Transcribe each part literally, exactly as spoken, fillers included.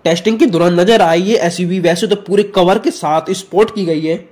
Testing के दौरान नजर आई ये एसयूवी वैसे तो पूरे कवर के साथ स्पोर्ट की गई है,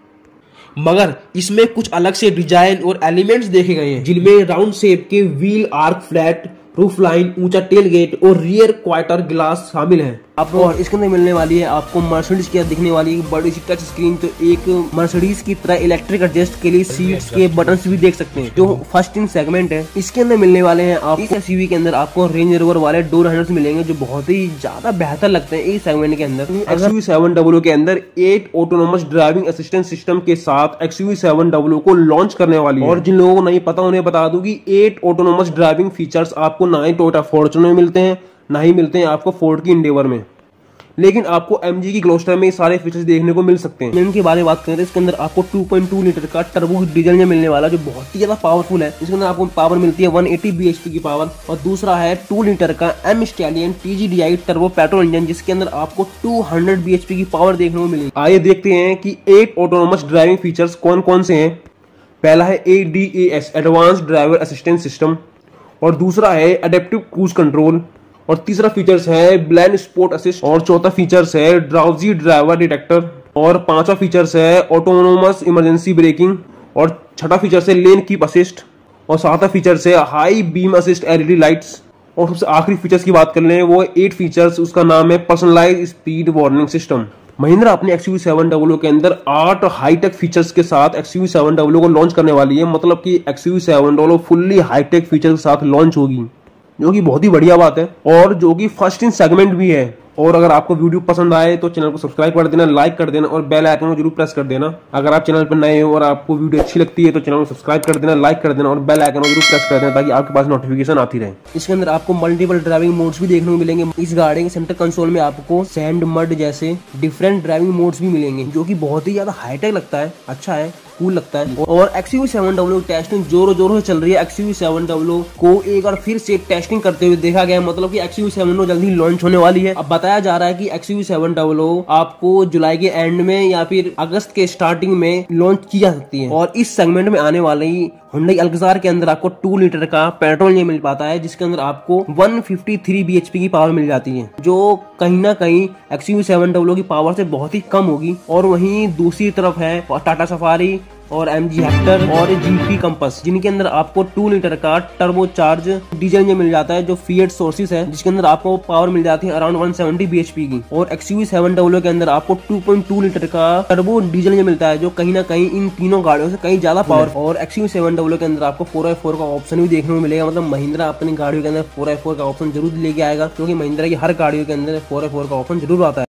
मगर इसमें कुछ अलग से डिजाइन और एलिमेंट्स देखे गए हैं, जिनमें राउंड शेप के wheel arch flat roof line, ऊंचा टेल गेट और रियर क्वार्टर ग्लास शामिल है। आपको और इसके अंदर मिलने वाली है आपको मर्सिडीज की दिखने वाली बड़ी सी टच स्क्रीन, तो एक मर्सिडीज की तरह इलेक्ट्रिक एडजस्ट के लिए सीट्स के बटन्स भी देख सकते हैं, जो फर्स्ट इन सेगमेंट है। इसके अंदर मिलने वाले हैं आपको इस एसयूवी के अंदर आपको रेंज रोवर वाले डोर हैंडल्स मिलेंगे, जो बहुत ही ज्यादा बेहतर लगते हैं इस सेगमेंट के अंदर। एक्सयूवी सेवन डब्ल्यू के अंदर eight autonomous driving assistant system के साथ एक्सयूवी सेवन डब्ल्यू को लॉन्च करने वाली है। और जिन लोगों को नहीं पता उन्हें बता दूं कि एट ऑटोनोमस ड्राइविंग फीचर्स आपको ना ही टोयोटा फॉर्च्यूनर में मिलते हैं, ना ही मिलते हैं आपको फोर्ड की इंडेवर में, लेकिन आपको एमजी की ग्लोस्टर में सारे फीचर्स देखने को मिल सकते हैं। इंजन के बारे में बात करें तो इसके अंदर आपको टू पॉइंट टू लीटर का टर्बो डीजल इंजन मिलने वाला, जो बहुत ही ज्यादा पावरफुल है। इसके अंदर आपको पावर मिलती है वन एटी बीएचपी की पावर, और दूसरा है टू लीटर का M stallion TGDI turbo petrol engine, जिसके अंदर आपको टू हंड्रेड बीएचपी की पावर देखने को मिलेगी। आइए देखते हैं कि एट ऑटोनोमस ड्राइविंग फीचर्स कौन कौन से हैं। पहला है A D A S advance driver assistant system, और दूसरा है एडेप्टिव क्रूज कंट्रोल, और तीसरा फीचर्स है ब्लाइंड स्पॉट असिस्ट, और चौथा फीचर्स है ड्राउजी ड्राइवर डिटेक्टर, और पांचवा फीचर्स है ऑटोनोमस इमरजेंसी ब्रेकिंग, और छठा फीचर्स है लेन कीप असिस्ट, और सातवां फीचर्स है high beam assist LED lights, और सबसे आखिरी फीचर्स की बात कर लें वो एट फीचर्स, उसका नाम है personalise speed warning system. Mahindra अपने एक्सयूवी सेवन डब्ल्यू के अंदर आठ हाईटेक फीचर्स के साथ एक्सयूवी सेवन डब्ल्यू को लॉन्च करने वाली है, मतलब कि XUV seven W fully hitech feature के साथ लॉन्च होगी, जो कि बहुत ही बढ़िया बात है, और जो कि फर्स्ट इन सेगमेंट भी है। और अगर आपको वीडियो पसंद आए तो चैनल को सब्सक्राइब कर देना, लाइक कर देना, और बेल आइकन को जरूर प्रेस कर देना। अगर आप चैनल पर नए हो और आपको वीडियो अच्छी लगती है तो चैनल को सब्सक्राइब कर देना, लाइक कर देना, और बेल आइकन को जरूर प्रेस कर देना, ताकि आपके पास नोटिफिकेशन आती रहे। इसके अंदर आपको मल्टीपल ड्राइविंग मोड्स भी देखने को मिलेंगे। इस गाड़ी के सेंटर कंसोल में आपको सैंड, मड जैसे डिफरेंट ड्राइविंग मोड्स भी मिलेंगे, जो कि बहुत ही ज्यादा हाईटेक लगता है, अच्छा है, कूल लगता है। और एक्सयूवी सेवन डब्ल्यू टेस्टिंग जोरों जोरों से चल रही है। एक्सयूवी सेवन डब्ल्यू को एक बार फिर से टेस्टिंग करते हुए देखा गया, मतलब कि एक्सयूवी सेवन डब्ल्यू जल्दी लॉन्च होने वाली है। अब बताया जा रहा है कि एक्सयूवी सेवन डब्ल्यू आपको जुलाई के एंड में या फिर अगस्त के स्टार्टिंग में लॉन्च की जा सकती है। और इस सेगमेंट में आने वाली हुंडई अल्कजार के अंदर आपको टू लीटर का पेट्रोल इंजन मिल पाता है, जिसके अंदर आपको वन फिफ्टी थ्री बीएचपी की पावर मिल जाती है, जो कहीं ना कहीं एक्सयूवी सेवन डब्ल्यू की पावर से बहुत ही कम होगी। और वहीं दूसरी तरफ है टाटा सफारी और एमजी हेक्टर और जीपी कंपस, जिनके अंदर आपको टू लीटर का टर्बो चार्ज डीजल इंजन मिल जाता है, जो फिएट सोर्सेस है, जिसके अंदर आपको पावर मिल जाती है अराउंड वन सेवेंटी बीएचपी की। और एक्सयूवी सेवन डब्ल्यू के अंदर आपको टू पॉइंट टू लीटर का टर्बो डीजल इंजन मिलता है, जो कहीं ना कहीं इन तीनों गाड़ियों से कहीं ज्यादा पावर। और एक्सयूवी सेवन डब्ल्यू के अंदर आपको फोर बाई फोर का ऑप्शन भी देखने को मिलेगा, मतलब महिंद्रा अपनी गाड़ियों के अंदर फोर बाई फोर का ऑप्शन जरूर लेके आएगा, क्योंकि महिंद्रा की हर गाड़ियों के अंदर फोर बाई फोर का ऑप्शन जरूर आता है।